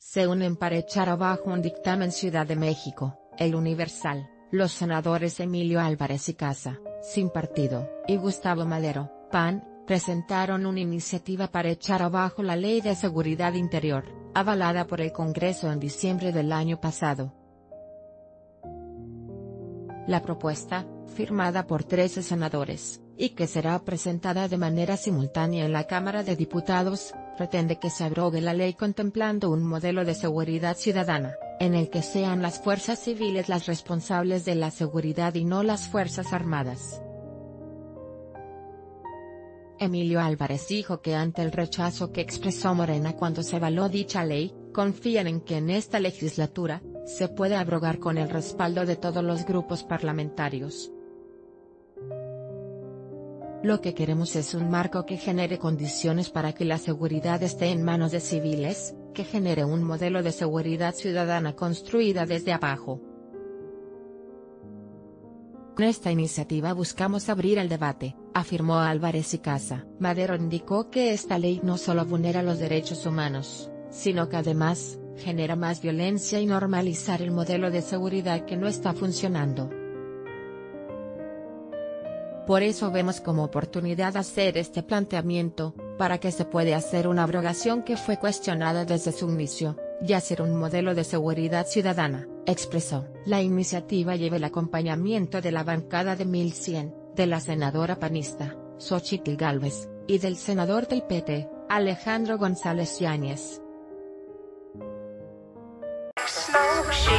se unen para echar abajo un dictamen. Ciudad de México, El Universal, los senadores Emilio Álvarez y Casa, sin partido, y Gustavo Madero, PAN, presentaron una iniciativa para echar abajo la Ley de Seguridad Interior, avalada por el Congreso en diciembre del año pasado. La propuesta, firmada por 13 senadores, y que será presentada de manera simultánea en la Cámara de Diputados, pretende que se abrogue la ley contemplando un modelo de seguridad ciudadana, en el que sean las fuerzas civiles las responsables de la seguridad y no las Fuerzas Armadas. Emilio Álvarez dijo que ante el rechazo que expresó Morena cuando se avaló dicha ley, confían en que en esta legislatura, se pueda abrogar con el respaldo de todos los grupos parlamentarios. Lo que queremos es un marco que genere condiciones para que la seguridad esté en manos de civiles, que genere un modelo de seguridad ciudadana construida desde abajo. Con esta iniciativa buscamos abrir el debate, afirmó Álvarez y Casa. Madero indicó que esta ley no solo vulnera los derechos humanos, sino que además, genera más violencia y normalizar el modelo de seguridad que no está funcionando. Por eso vemos como oportunidad hacer este planteamiento, para que se pueda hacer una abrogación que fue cuestionada desde su inicio, y hacer un modelo de seguridad ciudadana, expresó. La iniciativa lleva el acompañamiento de la bancada de 1100, de la senadora panista, Xóchitl Gálvez, y del senador del PT, Alejandro González Yáñez.